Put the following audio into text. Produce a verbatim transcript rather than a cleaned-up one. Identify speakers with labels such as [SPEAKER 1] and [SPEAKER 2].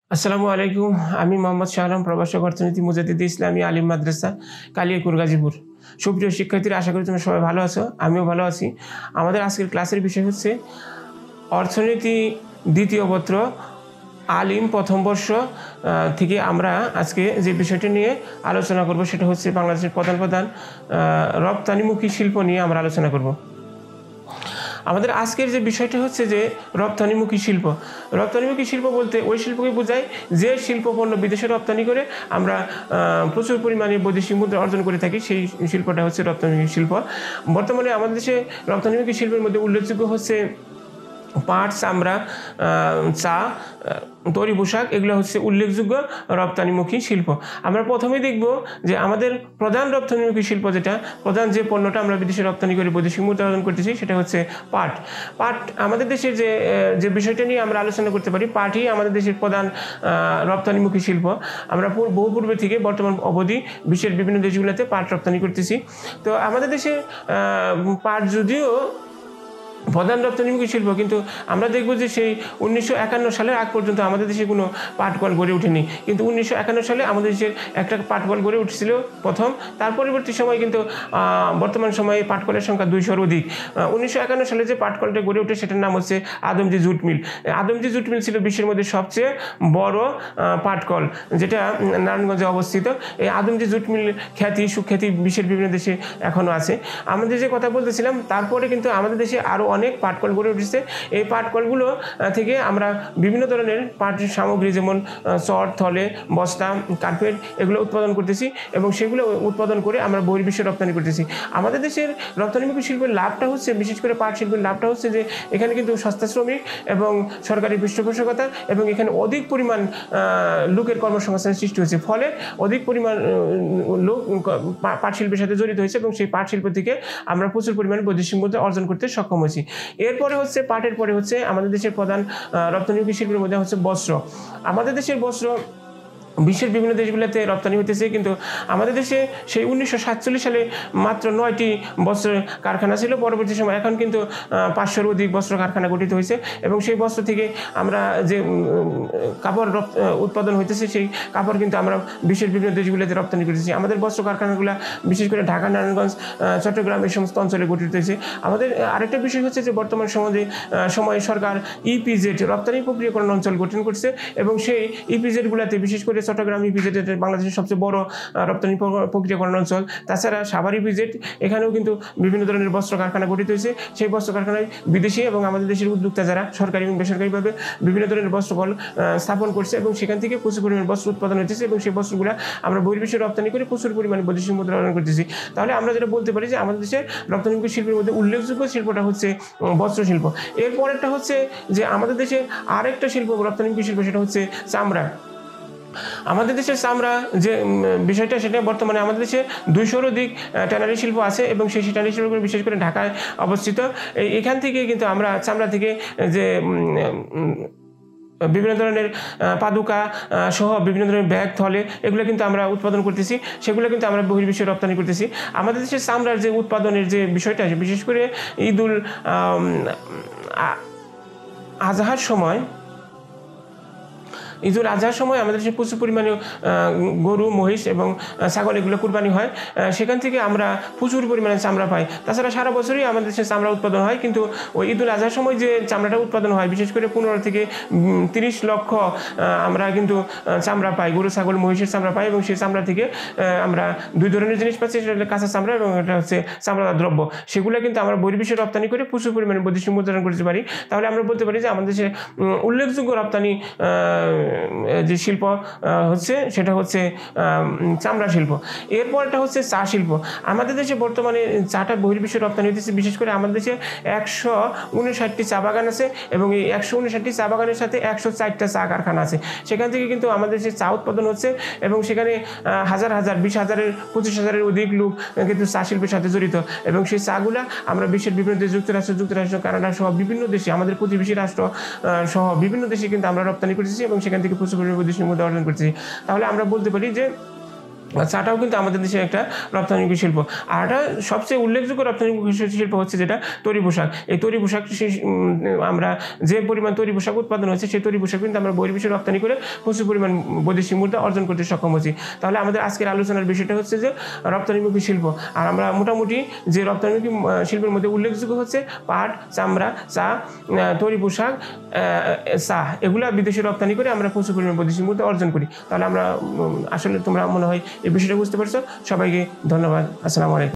[SPEAKER 1] আসসালামু আলাইকুম। আমি মোহাম্মদ শাহ আলম, প্রভাষক অর্থনীতি মুজাদ্দিদ ইসলামী আলিম মাদ্রাসা, কালিয়াকুর, গাজীপুর। সুপ্রিয় শিক্ষার্থীরা, আশা করি তোমরা সবাই ভালো আছো। আমিও ভালো আছি। আমাদের আজকের ক্লাসের বিষয় হচ্ছে অর্থনীতি দ্বিতীয় পত্র, আলিম প্রথম বর্ষ থেকে আমরা আজকে যে বিষয়টি নিয়ে আলোচনা করব সেটা হচ্ছে বাংলাদেশের প্রধান প্রধান রপ্তানিমুখী শিল্প নিয়ে আমরা আলোচনা করব। আমাদের আজকের যে বিষয়টা হচ্ছে যে রপ্তানিমুখী শিল্প। রপ্তানিমুখী শিল্প বলতে ওই শিল্পকে বোঝায় যে শিল্প পণ্য বিদেশে রপ্তানি করে আমরা প্রচুর পরিমাণে বৈদেশিক মুদ্রা অর্জন করে থাকি, সেই শিল্পটা হচ্ছে রপ্তানিমুখী শিল্প। বর্তমানে আমাদের দেশে রপ্তানিমুখী শিল্পের মধ্যে উল্লেখযোগ্য হচ্ছে পাট, চামড়া, চা, তৈরি পোশাক, এগুলো হচ্ছে উল্লেখযোগ্য রপ্তানিমুখী শিল্প। আমরা প্রথমেই দেখব যে আমাদের প্রধান রপ্তানিমুখী শিল্প যেটা, প্রধান যে পণ্যটা আমরা বিদেশে রপ্তানি করে বৈদেশিক মুদ্রা অর্জন করতেছি সেটা হচ্ছে পাট। পাট আমাদের দেশের যে যে বিষয়টা নিয়ে আমরা আলোচনা করতে পারি, পাটই আমাদের দেশের প্রধান রপ্তানিমুখী শিল্প। আমরা বহু পূর্বে থেকে বর্তমান অবধি বিশ্বের বিভিন্ন দেশগুলোতে পাট রপ্তানি করতেছি। তো আমাদের দেশে পাট যদিও প্রধান রপ্তানিমুখী শিল্প, কিন্তু আমরা দেখব যে সেই উনিশশো একান্ন সালের আগ পর্যন্ত আমাদের দেশে কোনো পাটকল গড়ে ওঠেনি। কিন্তু উনিশশো একান্ন সালে আমাদের দেশের একটা পাটকল গড়ে উঠেছিল প্রথম। তার পরবর্তী সময় কিন্তু বর্তমান সময়ে পাটকলের সংখ্যা দুইশোর অধিক। উনিশশো একান্ন সালে যে পাটকলটা গড়ে ওঠে সেটার নাম হচ্ছে Adamjee jute mill. Adamjee jute mill ছিল বিশ্বের মধ্যে সবচেয়ে বড় পাটকল, যেটা নারায়ণগঞ্জে অবস্থিত। এই আদমজি জুট মিল খ্যাতি সুখ্যাতি বিশ্বের বিভিন্ন দেশে এখনও আছে। আমাদের যে কথা বলতেছিলাম, তারপরে কিন্তু আমাদের দেশে আরও অনেক পাটকল গড়ে উঠেছে। এই পাটকলগুলো থেকে আমরা বিভিন্ন ধরনের পাট সামগ্রী, যেমন চট, থলে, বস্তা, কার্পেট, এগুলো উৎপাদন করতেছি এবং সেগুলো উৎপাদন করে আমরা বহির্বিশ্বে রপ্তানি করতেছি। আমাদের দেশের রপ্তানিমুখী শিল্পের লাভটা হচ্ছে, বিশেষ করে পাট শিল্পের লাভটা হচ্ছে যে এখানে কিন্তু সস্তা শ্রমিক এবং সরকারি পৃষ্ঠপোষকতা এবং এখানে অধিক পরিমাণ লোকের কর্মসংস্থানের সৃষ্টি হয়েছে। ফলে অধিক পরিমাণ লোক পাট শিল্পের সাথে জড়িত হয়েছে এবং সেই পাট শিল্প থেকে আমরা প্রচুর পরিমাণে বৈদেশিক মুদ্রা অর্জন করতে সক্ষম হয়েছি। এরপরে হচ্ছে পাটের পরে হচ্ছে আমাদের দেশের প্রধান রপ্তানিমুখী শিল্পের মধ্যে হচ্ছে বস্ত্র। আমাদের দেশের বস্ত্র বিশ্বের বিভিন্ন দেশগুলোতে রপ্তানি হতেছে, কিন্তু আমাদের দেশে সেই উনিশশো সাতচল্লিশ সালে মাত্র নয়টি বস্ত্র কারখানা ছিল। পরবর্তী সময় এখন কিন্তু পাঁচশোর অধিক বস্ত্র কারখানা গঠিত হয়েছে এবং সেই বস্ত্র থেকে আমরা যে কাপড় উৎপাদন হইতেছে সেই কাপড় কিন্তু আমরা বিশ্বের বিভিন্ন দেশগুলোতে রপ্তানি করতেছি। আমাদের বস্ত্র কারখানাগুলো বিশেষ করে ঢাকা, নারায়ণগঞ্জ, চট্টগ্রাম এই সমস্ত অঞ্চলে গঠিত হয়েছে। আমাদের আরেকটা বিষয় হচ্ছে যে বর্তমান সমাজে সময়ে সরকার ইপিজেড রপ্তানি প্রক্রিয়াকরণ অঞ্চল গঠন করছে এবং সেই ইপিজেডগুলোতে বিশেষ করে চট্টগ্রাম ইপিজেড বাংলাদেশের সবচেয়ে বড় রপ্তানি প্রক্রিয়াকরণ অঞ্চল। তাছাড়া সাভার ইপিজেড, এখানেও কিন্তু বিভিন্ন ধরনের বস্ত্র কারখানা গঠিত হয়েছে। সেই বস্ত্র কারখানায় বিদেশি এবং আমাদের দেশের উদ্যোক্তা যারা সরকারি এবং বেসরকারিভাবে বিভিন্ন ধরনের বস্ত্রকল স্থাপন করছে এবং সেখান থেকে প্রচুর পরিমাণে বস্ত্র উৎপাদন হচ্ছে এবং সেই বস্ত্রগুলো আমরা বহির্বিশ্বে রপ্তানি করে প্রচুর পরিমাণে বৈদেশিক মুদ্রা অর্জন করতেছি। তাহলে আমরা যেটা বলতে পারি যে আমাদের দেশের রপ্তানিমুখী শিল্পের মধ্যে উল্লেখযোগ্য শিল্পটা হচ্ছে বস্ত্র শিল্প। এরপরেরটা হচ্ছে যে আমাদের দেশে আরেকটা শিল্প রপ্তানিমুখী শিল্প, সেটা হচ্ছে চামড়া। আমাদের দেশের চামড়া যে বিষয়টা, সেটা বর্তমানে আমাদের দেশে দুইশোর অধিক ট্যানারি শিল্প আছে এবং সেই ট্যানারি শিল্পগুলো বিশেষ করে ঢাকায় অবস্থিত। এখান থেকে কিন্তু আমরা চামড়া থেকে যে বিভিন্ন ধরনের পাদুকা সহ বিভিন্ন ধরনের ব্যাগ, থলে, এগুলো কিন্তু আমরা উৎপাদন করতেছি, সেগুলো কিন্তু আমরা বহির্বিশ্বে রপ্তানি করতেছি। আমাদের দেশের চামড়ার যে উৎপাদনের যে বিষয়টা আছে, বিশেষ করে ঈদুল আজহার সময় ঈদুল আজহার সময় আমাদের দেশে প্রচুর পরিমাণে গরু, মহিষ এবং ছাগল এগুলো কুরবানি হয়, সেখান থেকে আমরা প্রচুর পরিমাণে চামড়া পাই। তাছাড়া সারা বছরই আমাদের দেশে চামড়া উৎপাদন হয়, কিন্তু ওই ঈদুল আজহার সময় যে চামড়াটা উৎপাদন হয়, বিশেষ করে পনেরো থেকে তিরিশ লক্ষ আমরা কিন্তু চামড়া পাই, গরু, ছাগল, মহিষের চামড়া পাই এবং সেই চামড়া থেকে আমরা দুই ধরনের জিনিস পাচ্ছি, সেটা হচ্ছে কাঁচা চামড়া এবং এটা হচ্ছে চামড়াজাত দ্রব্য। সেগুলো কিন্তু আমরা বহির্বিশ্বে রপ্তানি করে প্রচুর পরিমাণে বৈদেশিক মুদ্রা অর্জন করতে পারি। তাহলে আমরা বলতে পারি যে আমাদের দেশে উল্লেখযোগ্য রপ্তানি যে শিল্প হচ্ছে সেটা হচ্ছে চামড়া শিল্প। এরপরটা হচ্ছে চা শিল্প। আমাদের দেশে বর্তমানে চাটা বহির্বিশ্বে রপ্তানি হতেছে। বিশেষ করে আমাদের দেশে একশো উনষাটটি চা বাগান আছে এবং এই একশো উনষাটটি চা বাগানের সাথে একশো চারটা চা কারখানা আছে। সেখান থেকে কিন্তু আমাদের দেশে চা উৎপাদন হচ্ছে এবং সেখানে হাজার হাজার বিশ হাজারের পঁচিশ হাজারের অধিক লোক কিন্তু চা শিল্পের সাথে জড়িত এবং সেই চাগুলা আমরা বিশ্বের বিভিন্ন দেশ, যুক্তরাষ্ট্র, যুক্তরাষ্ট্র, কানাডা সহ বিভিন্ন দেশে, আমাদের প্রতিবেশী রাষ্ট্র সহ বিভিন্ন দেশে কিন্তু আমরা রপ্তানি করতেছি এবং সেখান থেকে প্রচুর পরিমাণে বৈদেশিক মুদ্রা অর্জন করতেছি। তাহলে আমরা বলতে পারি যে চাটাও কিন্তু আমাদের দেশের একটা রপ্তানিমুখী শিল্প। আর একটা সবচেয়ে উল্লেখযোগ্য রপ্তানিমুখী শিল্প হচ্ছে যেটা তৈরি পোশাক। এই তৈরি পোশাক আমরা যে পরিমাণ তৈরি পোশাক উৎপাদন হচ্ছে সেই তৈরি পোশাক কিন্তু আমরা বহির্বিশ্বে রপ্তানি করে প্রচুর পরিমাণ বৈদেশিক মুদ্রা অর্জন করতে সক্ষম হচ্ছি। তাহলে আমাদের আজকের আলোচনার বিষয়টা হচ্ছে যে রপ্তানিমুখী শিল্প। আর আমরা মোটামুটি যে রপ্তানিমুখী শিল্পের মধ্যে উল্লেখযোগ্য হচ্ছে পাট, চামড়া, চা, তৈরি পোশাক, চা, এগুলা বিদেশে রপ্তানি করে আমরা প্রচুর পরিমাণ বৈদেশিক মুদ্রা অর্জন করি। তাহলে আমরা আসলে তোমরা মনে হয় এই বিষয়টা বুঝতে পারছো। সবাইকে ধন্যবাদ। আসসালামু আলাইকুম।